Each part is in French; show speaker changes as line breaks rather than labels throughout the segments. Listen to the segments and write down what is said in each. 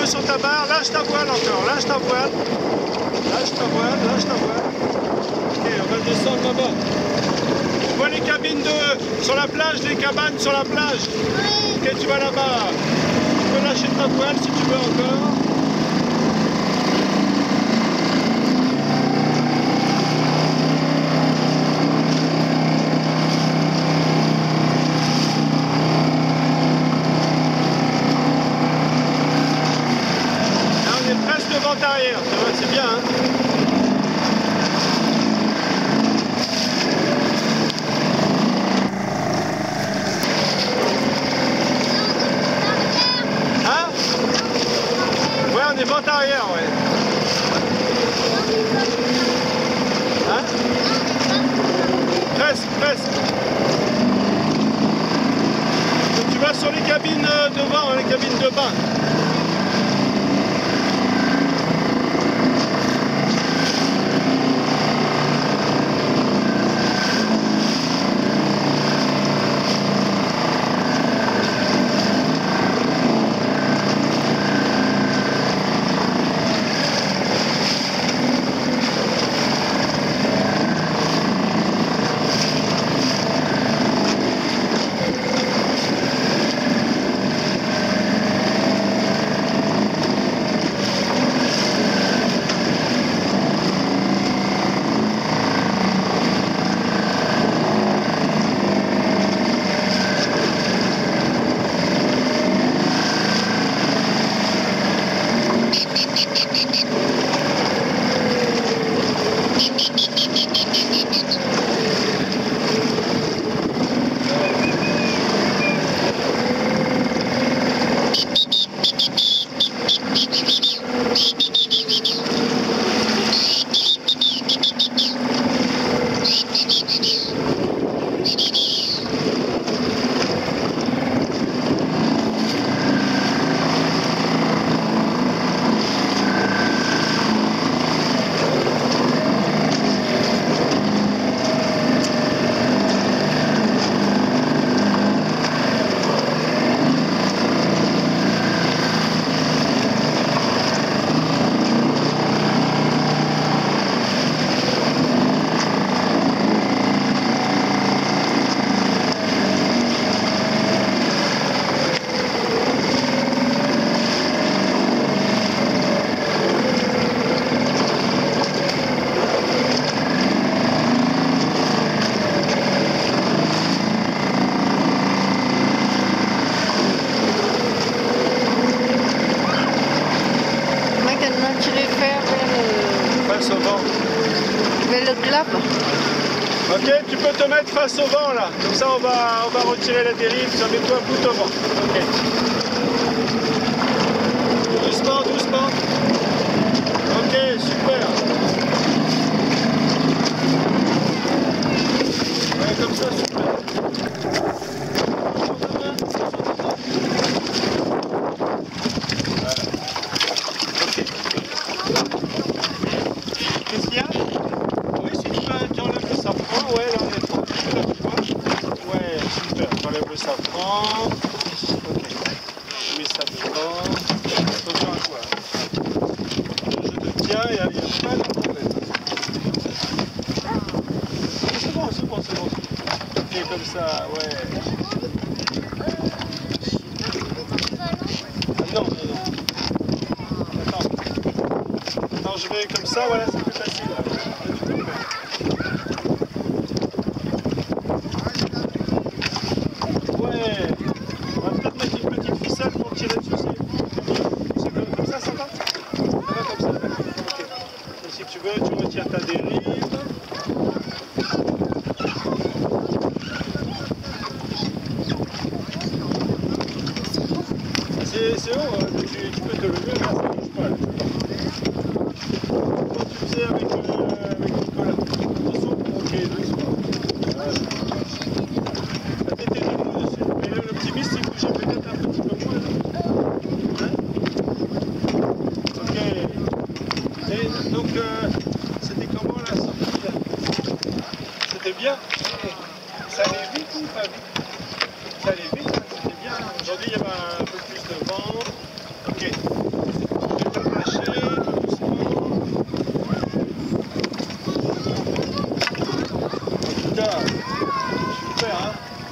sur ta barre, lâche ta voile encore, lâche ta voile. Lâche ta voile, lâche ta voile. Ok, on va descendre là-bas. Tu vois les cabines sur la plage, les cabanes sur la plage. Ok, tu vas là-bas. Tu peux lâcher ta voile si tu veux encore. Vent arrière, c'est bien hein. Hein? Ouais, on est vent arrière, ouais. Hein? Presque, presque. Donc, tu vas sur les cabines devant, les cabines de bain.
Le clap.
Ok, tu peux te mettre face au vent là. Comme ça on va retirer la dérive. Ça met toi bout au vent. Ok. Doucement, doucement. Ok, super. Ouais, comme ça, super. Voilà. Ok. Qu'est-ce qu'il y a? Ouais, là on est tranquille, là, tu vois. Ouais, super, j'enlève le safran. Ok, je mets ça devant. Attention à toi. Je te tiens, il n'y a pas de problème. C'est bon, c'est bon, c'est bon. Ok, comme ça, ouais. Ah, non, non, non. Attends. Attends, je vais comme ça, voilà, c'est plus facile. Là. Tu retiens ta dérive. C'est haut, hein. Tu peux te lever, là, ça bouge pas. Là. Comment tu faisais avec Nicolas? Attention, ok, doucement. Voilà. La tête est debout dessus. Mais le petit bis, il bougeait peut-être un petit peu moins. Là. Hein? Ok. Et donc, c'était comment la sortie là? C'était bien? Ça allait vite ou pas vite? Ça allait vite, c'était bien. Aujourd'hui, il y avait un peu plus de vent. Ok. Super, hein?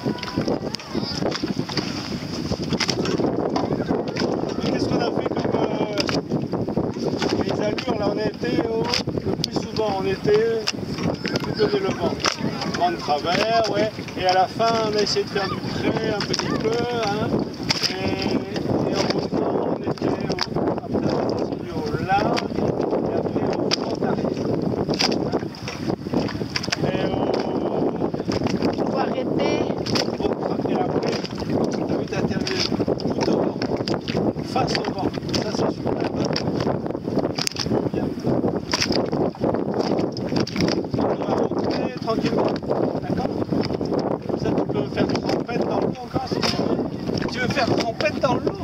Qu'est-ce qu'on a fait comme les allures là en été? Le plus souvent en été, beaucoup de développement. Vent de travers, ouais. Et à la fin, on a essayé de faire du trait un petit peu, hein. Et en revenant, on était après on est descendu au large et après au fond d'arrêt. Et
faut arrêter.
et après, t'as vu, t'as terminé tout au vent, face au vent. Ça, c'est super. Bien. On va remonter tranquillement. D'accord? Comme ça, tu peux faire trempette dans l'eau encore si tu veux. Tu veux faire trempette dans l'eau?